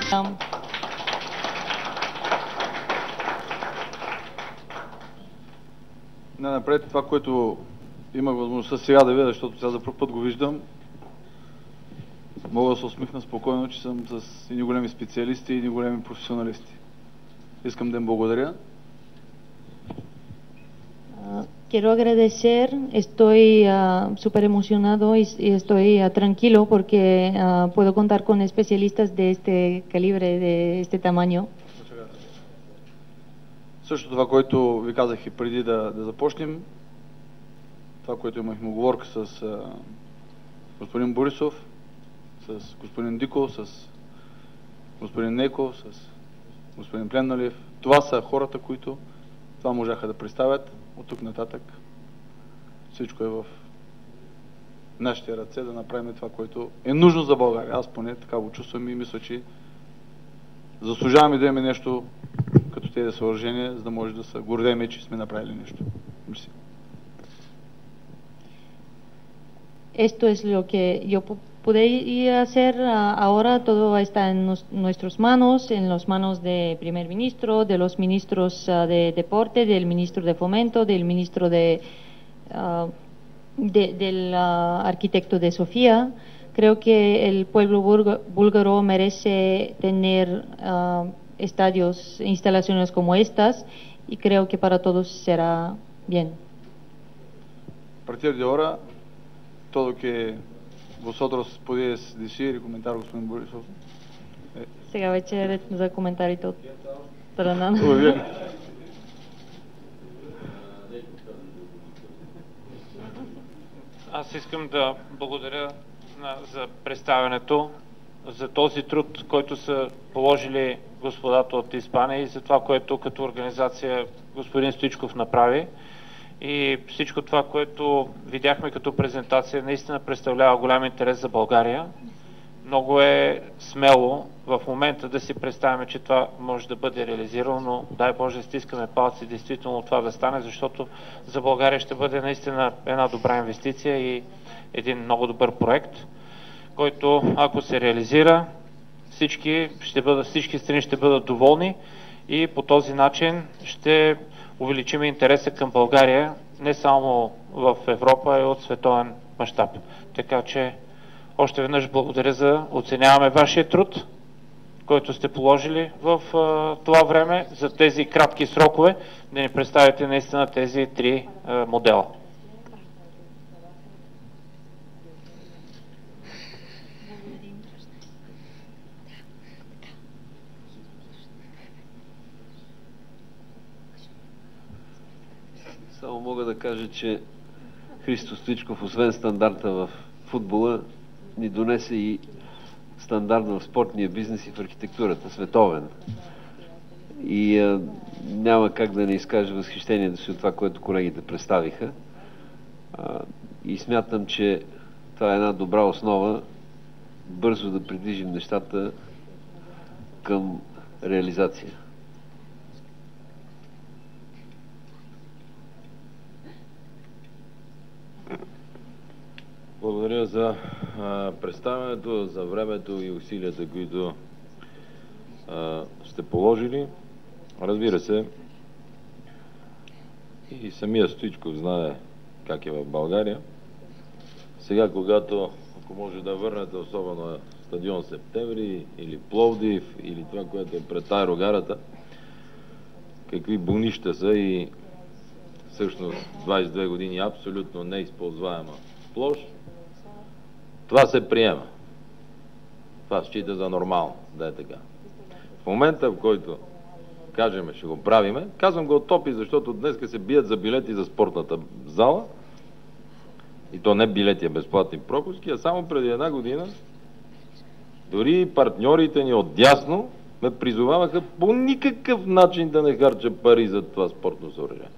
Напред това, което имах възможността сега да видя, защото сега за първ път го виждам, мога да се усмихна спокойно, че съм с едни големи специалисти и едни големи професионалисти. Искам да им благодаря. Quiero agradecer, estoy súper emocionado y estoy tranquilo porque puedo contar con especialistas de este calibre, de este tamaño. Също това, което ви казах и преди да започнем, това, което имахме оговорка с господин Борисов, с господин Диков, с господин Неков, с господин Пленналиев. Това са хората, които това можаха да представят. От тук нататък всичко е в нашите ръце да направим това, което е нужно за България. Аз поне така го чувствам и мисля, че заслужаваме да имаме нещо като тези съоръжения, за да може да се гордеем, че сме направили нещо. Мерси. Esto es lo que yo podría hacer ahora. Todo está en nuestras manos, en las manos del primer ministro, de los ministros de deporte, del ministro de fomento, del ministro del arquitecto de Sofía. Creo que el pueblo búlgaro merece tener estadios, instalaciones como estas, y creo que para todos será bien. A partir de ahora, todo lo que vosotros podéis decir y comentar, господин Борисов. Сега вече е ред за коментарите от страна. Аз искам да благодаря за представянето, за този труд, който са положили господата от Испания и за това, което като организация господин Стоичков направи. И всичко това, което видяхме като презентация, наистина представлява голям интерес за България. Много е смело в момента да си представяме, че това може да бъде реализирано, но дай Боже, стискаме палци действително това да стане, защото за България ще бъде наистина една добра инвестиция и един много добър проект, който ако се реализира, всички страни ще бъдат доволни и по този начин ще увеличим интереса към България не само в Европа, а и от световен мащаб. Така че още веднъж благодаря оценяваме вашия труд, който сте положили в това време, за тези кратки срокове, да ни представите наистина тези три модела. Само мога да кажа, че Христо Стоичков, освен стандарта в футбола, ни донесе и стандарт в спортния бизнес и в архитектурата, световен. И няма как да не изкажа възхищението си от това, което колегите представиха. И смятам, че това е една добра основа бързо да придвижим нещата към реализация. Благодаря за представянето, за времето и усилията, които сте положили. Разбира се, и самия Стоичков знае как е в България. Сега, когато, ако може да върнете, особено стадион Септември или Пловдив, или това, което е пред аерогарата, какви бунища са и всъщност 22 години абсолютно неизползваема площ, това се приема. Това счита за нормално, да е така. В момента, в който кажем, ще го правиме, казвам го от топи, защото днес се бият за билети за спортната зала, и то не билети, а безплатни пропуски, а само преди една година дори партньорите ни отдясно ме призоваваха по никакъв начин да не харча пари за това спортно съоръжение.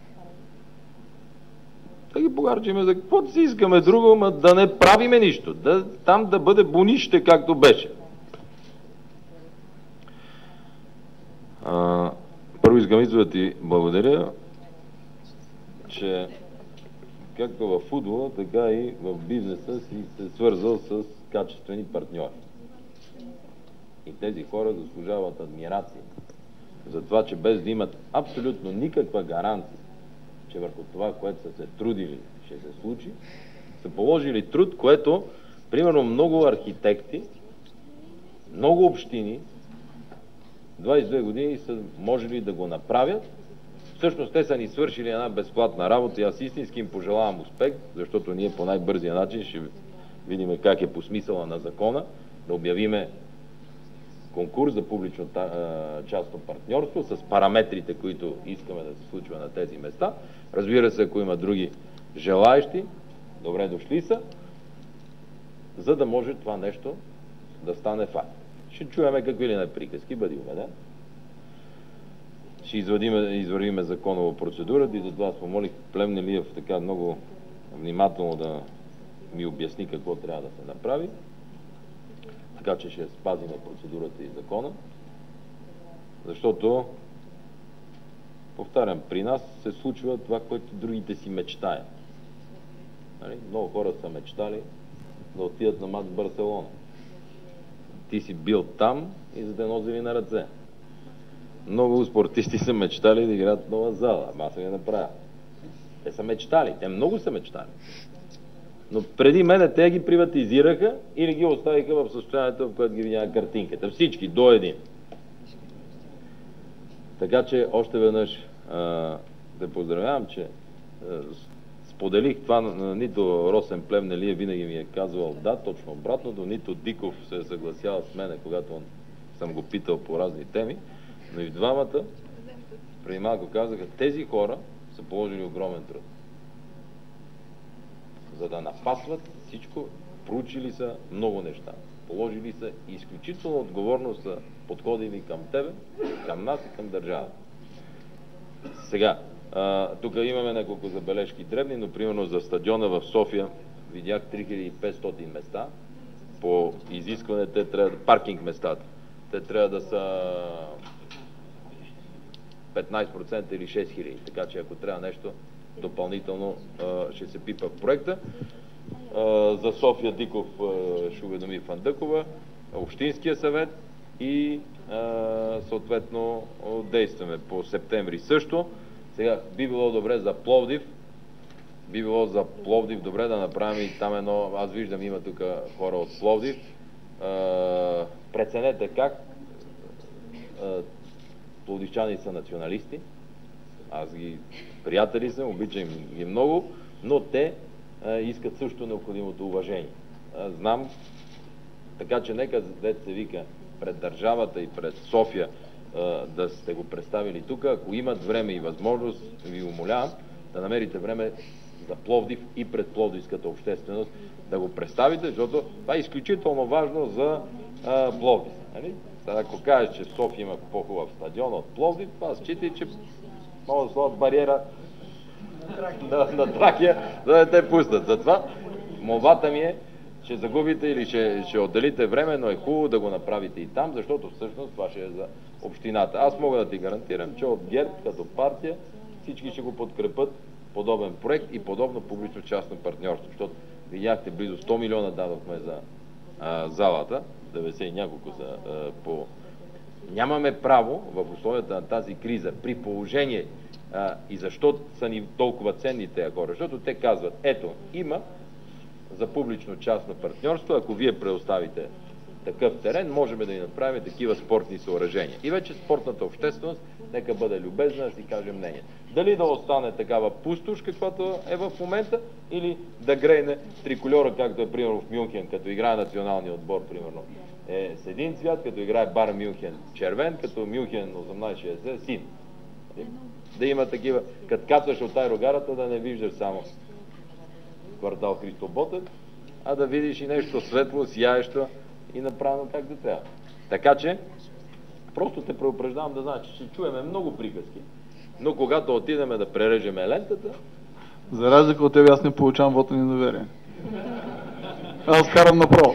Да ги похарчиме за каквото си искаме друго, но да не правиме нищо. Там да бъде бунище, както беше. Първо искам да ти благодаря, че както в футбола, така и в бизнеса си се свързал с качествени партньори. И тези хора заслужават адмирация за това, че без да имат абсолютно никаква гаранция, че върху това, което са се трудили, ще се случи, са положили труд, което, примерно, много архитекти, много общини, 22 години са можели да го направят. Всъщност те са ни свършили една безплатна работа и аз истински им пожелавам успех, защото ние по най-бързия начин ще видим как е по смисъла на закона, да обявиме конкурс за публично-частно партньорство с параметрите, които искаме да се случва на тези места. Разбира се, ако има други желаещи, добре дошли са, за да може това нещо да стане факт. Ще чуеме какви ли не приказки, бъди убеден. Ще извървиме законова процедура и затова аз помолих Плевнелиев така много внимателно да ми обясни какво трябва да се направи. Така че ще спазиме процедурата и закона. Защото, повтарям, при нас се случва това, което другите си мечтаят. Много хора са мечтали да отидат на мач в Барселона. Ти си бил там и за да нозили на ръце. Много спортисти са мечтали да играят в нова зала, ама аз съм я направя. Те са мечтали, те много са мечтали. Но преди мене те ги приватизираха или ги оставиха в състоянието, в което ги видя картинката. Всички, до един. Така че още веднъж да поздравявам, че споделих това, нито Росен Плевнелиев винаги ми е казвал да, точно обратното, нито Диков се е съгласял с мене, когато съм го питал по разни теми, но и двамата преди малко казаха, тези хора са положили огромен труд. За да напасват всичко, проучили са много неща. Положили са изключително отговорно са подходили към тебе, към нас и към държавата. Сега, тук имаме няколко забележки дребни, но примерно за стадиона в София видях 3500 места. По изискване те трябва да... паркинг местата. Те трябва да са 15% или 6000. Така че ако трябва нещо допълнително ще се пипа в проекта. За София Диков ще уведоми Фандъкова, Общинския съвет и съответно действаме по септември също. Сега би било добре за Пловдив. Би било за Пловдив добре да направим и там едно... Аз виждам има тук хора от Пловдив. Преценете как. Пловдивчани са националисти. Аз ги приятели съм, обичам ги много, но те искат също необходимото уважение. Знам, така че нека, дето се вика, пред държавата и пред София да сте го представили тук. Ако имат време и възможност, ви умолявам да намерите време за Пловдив и пред пловдивската общественост да го представите, защото това е изключително важно за Пловдив. Нали? Ако кажеш, че София има по-хубав стадион от Пловдив, това считай, че могат да сложат бариера на Тракия, за да те пуснат. Затова молбата ми е, че загубите или ще отделите време, но е хубаво да го направите и там, защото всъщност това ще е за общината. Аз мога да ти гарантирам, че от ГЕРБ като партия всички ще го подкрепят подобен проект и подобно публично-частно партньорство, защото видяхте близо 100 милиона дадохме за залата, 90 и няколко са по... Нямаме право в условията на тази криза, при положение и защо са ни толкова ценни тези хора, защото те казват, ето, има за публично-частно партньорство, ако вие предоставите такъв терен, можем да ни направим такива спортни съоръжения. И вече спортната общественост нека бъде любезна да си каже мнение. Дали да остане такава пустош, каквато е в момента, или да грейне трикольора, както е примерно в Мюнхен, като играе националния отбор, примерно, е с един цвят, като играе Бар Мюнхен червен, като Мюнхен 1860 син. Да има такива, като кацаш от аерогарата, да не виждаш само квартал Христо Ботев, а да видиш и нещо светло, сияещо и направено как да трябва. Така че, просто те преупреждавам да знаеш, че ще чуеме много приказки, но когато отидеме да прережеме лентата... За разлика от тебе, аз не получавам вота на недоверие. Аз карам направо.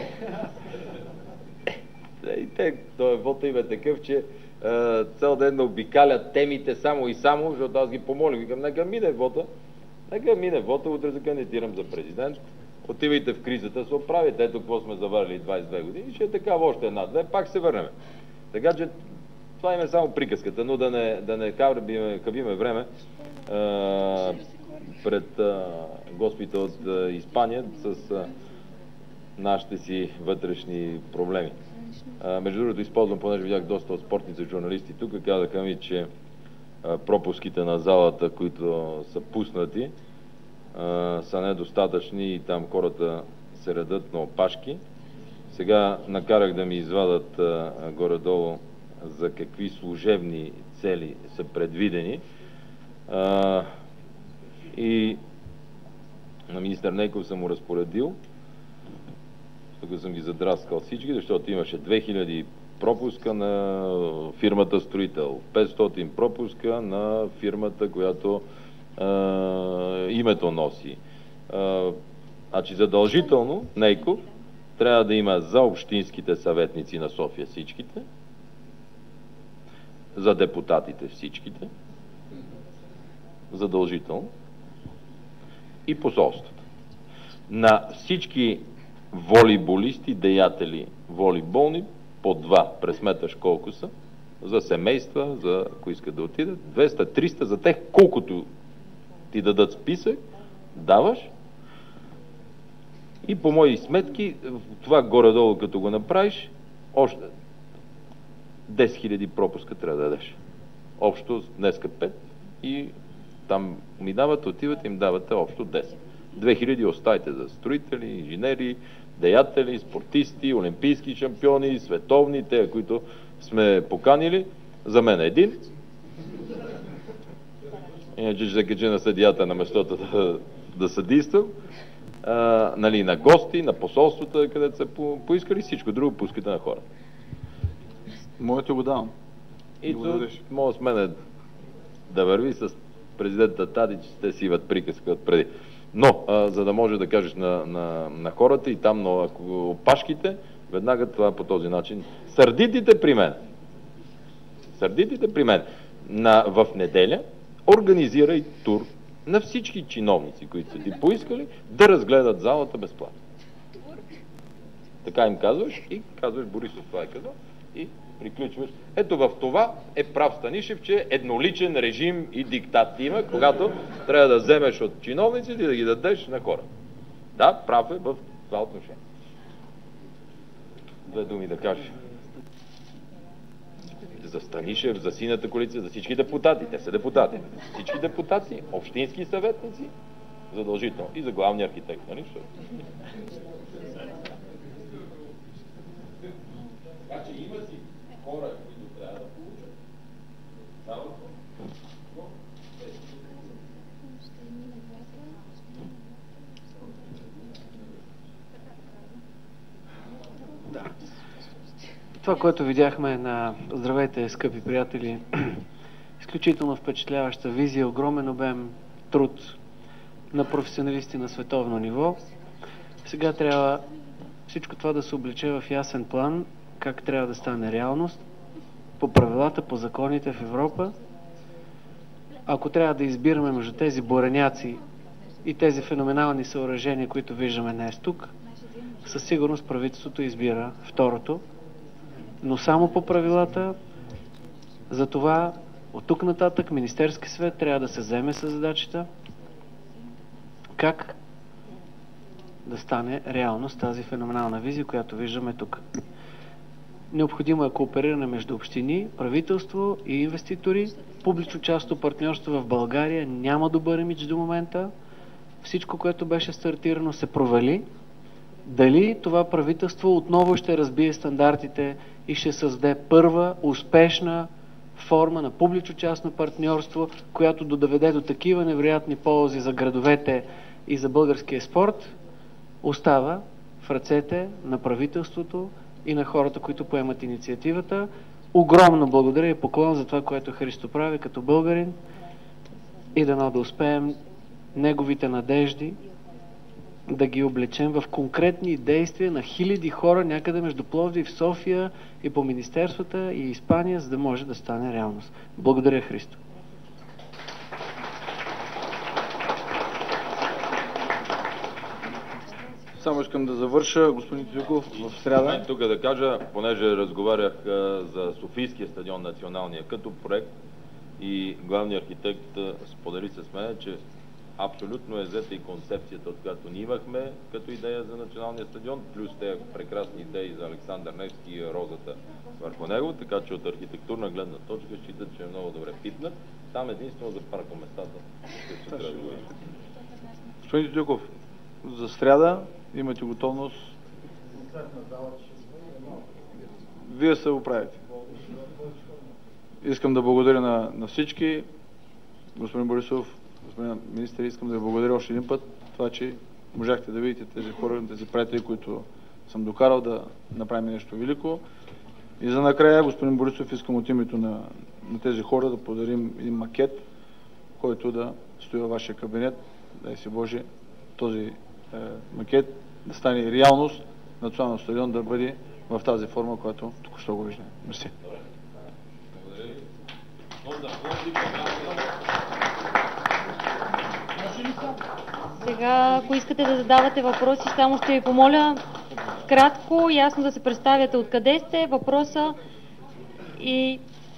Той вота им е такъв, че цял ден да обикалят темите само и само, защото аз ги помолих. Викам, нека мине вота, утре се кандидатирам за президент. отивайте в кризата, се оправите. Ето какво сме заварили 22 години, ще е така още една-две, пак се върнем. Така че това им е само приказката, но да не хабиме време пред гостите от Испания с нашите си вътрешни проблеми. Между другото, използвам, понеже видях доста от спортните журналисти тук, казаха ми, че пропуските на залата, които са пуснати, са недостатъчни и там хората се редат на опашки. Сега накарах да ми извадат горе-долу за какви служебни цели са предвидени. И на министър Нейков съм му разпоредил, тук съм ги задраскал всички, защото имаше 2000 пропуска на фирмата строител, 500 пропуска на фирмата, която името носи. Значи задължително Нейков трябва да има за общинските съветници на София всичките, за депутатите всичките, задължително, и посолството. На всички волейболисти, деятели, волейболни, по 2, пресметаш колко са, за семейства, за ако искат да отидат, 200, 300, за тех колкото ти дадат списък, даваш. И по мои сметки, това горе-долу като го направиш, още 10 000 пропуска трябва да дадеш. Общо днеска 5 и там ми давате, отивате, им давате общо 10. 2000 оставите за строители, инженери, деятели, спортисти, олимпийски шампиони, световни, те, които сме поканили. За мен един. Иначе ще закача на съдията на местото да съдействам. Нали, на гости, на посолствата, където са поискали, всичко друго пускате на хора. Моето го давам. И то може с мене да върви с президента Тадич, те си имат приказка отпреди. Но, за да може да кажеш на хората и там на опашките, веднага това по този начин. Сърдитите при мен. Сърдитите при мен. В неделя организирай тур на всички чиновници, които са ти поискали, да разгледат залата безплатно. Така им казваш и казваш, Борисов това е казал, и приключваш. Ето в това е прав Станишев, че едноличен режим и диктат има, когато трябва да вземеш от чиновниците и да ги дадеш на хора. Да, прав е в това отношение. Две думи да кажа. За Станишев, за Синята коалиция, за всички депутати. Те са депутати. Всички депутати, общински съветници, задължително. И за главния архитект, нали? Така че има си хора, които трябва да получат. Да. Това, което видяхме на Здравейте, скъпи приятели, изключително впечатляваща визия, огромен обем труд на професионалисти на световно ниво. Сега трябва всичко това да се облече в ясен план, как трябва да стане реалност, по правилата, по законите в Европа. Ако трябва да избираме между тези буреняци и тези феноменални съоръжения, които виждаме днес тук, със сигурност правителството избира второто, но само по правилата. Затова от тук нататък Министерски съвет трябва да се вземе с задачата как да стане реалност тази феноменална визия, която виждаме тук. Необходимо е коопериране между общини, правителство и инвеститори. Публично-частно партньорство в България няма добър имидж до момента. Всичко, което беше стартирано, се провали. Дали това правителство отново ще разбие стандартите и ще създаде първа успешна форма на публично-частно партньорство, която да доведе до такива невероятни ползи за градовете и за българския спорт, остава в ръцете на правителството и на хората, които поемат инициативата. Огромно благодаря и поклон за това, което Христо прави като българин, и дано да успеем неговите надежди да ги облечем в конкретни действия на хиляди хора някъде между Пловдив, София и по министерствата и Испания, за да може да стане реалност. Благодаря, Христо. Само искам да завърша, господин Тюков, в сряда. Тук да кажа, понеже разговарях за Софийския стадион националния като проект и главният архитект сподели с мен, че абсолютно е взета и концепцията, от която ние имахме като идея за националния стадион, плюс тези прекрасни идеи за Александър Невски и розата върху него, така че от архитектурна гледна точка считат, че е много добре пипнат. Там единствено за паркоместата ще се трябва. Господин Тюков, за сряда имате готовност. Вие се оправите. Искам да благодаря на всички. Господин Борисов, господин министър, искам да ви благодаря още един път това, че можахте да видите тези хора, тези приятели, които съм докарал да направим нещо велико. И за накрая, господин Борисов, искам от името на тези хора да подарим един макет, който да стои във вашия кабинет. Дай си Боже, този макет да стане реалност, национален стадион да бъде в тази форма, която току-що го виждаме. Мерси. Сега, ако искате да задавате въпроси, само ще ви помоля кратко, ясно да се представяте откъде сте, въпроса и...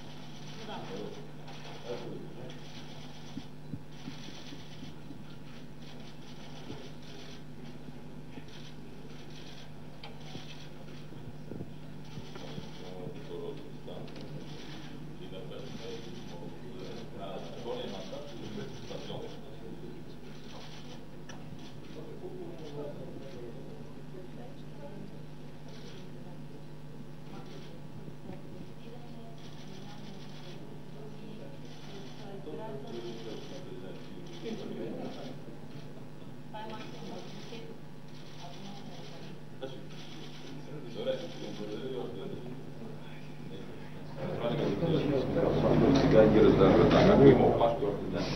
Сега ги раздават, ако има опашки още ден.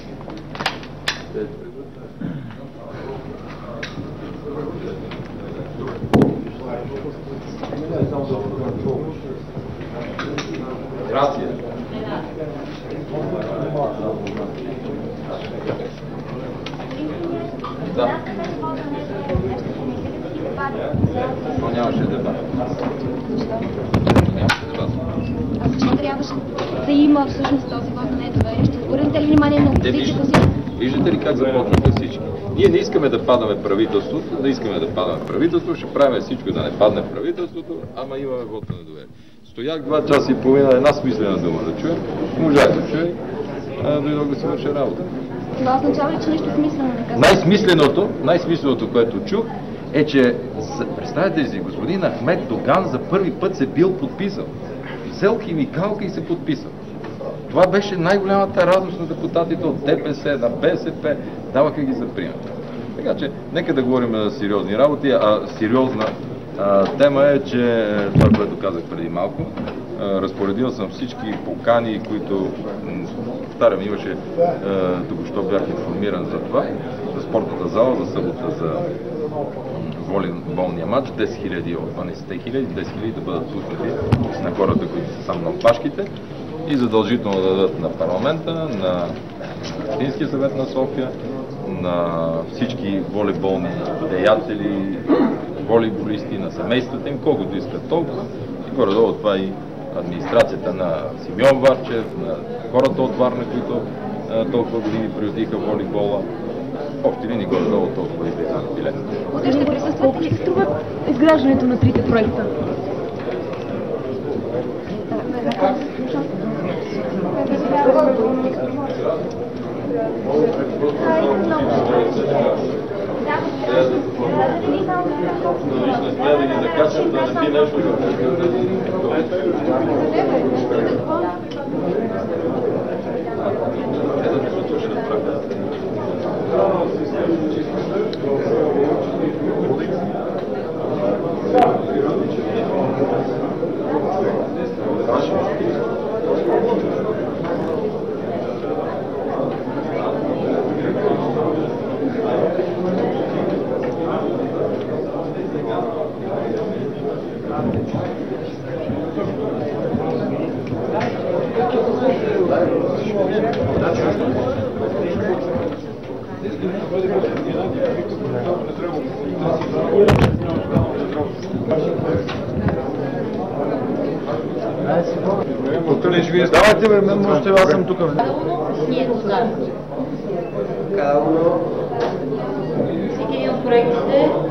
Грация. Да. Но нямаше дебат. Защо трябваше да има всъщност този вот на недоверие? Ще обърнете ли внимание на опозицията си? Виждате ли как започнаха всички? Ние не искаме да падаме правителството, не искаме да падаме правителството, ще правим всичко да не падне правителството, ама имаме вот на недоверие. Стоях 2 часа и половина една смислена дума да чуя, можах да чуя, дойдох да си върша работа. Това означава ли, че нещо смислено не казвате? Най-смисленото, което чух, е, че представете си, господин Ахмед Доган за първи път се бил подписал. Взел химикалка и се подписал. Това беше най-голямата радост на депутатите от ДПС, на БСП, даваха ги за пример. Така че, нека да говорим за сериозни работи, а сериозна тема е, че това, което казах преди малко, разпоредил съм всички покани, които, повтарям, имаше, току-що бях информиран за това, за спортната зала, за събота, за волейболния матч, 10 000 от 12 000, 10 000 да бъдат пуснати на хората, които са само на опашките и задължително да дадат на парламента, на Общинския съвет на София, на всички волейболни деятели, волейболисти, на семействата им, колкото искат толкова. И горе-долу това и администрацията на Симеон Варчев, на хората от Варна, които толкова години приютиха волейбола. Общи линии горе-долу толкова и бяха билет. Утре ще присъствате. Колко ще струва изграждането на 3 проекта? Thank you. Тук ли вие? Давайте бе, мен можете, аз съм тук. Всеки един от проектите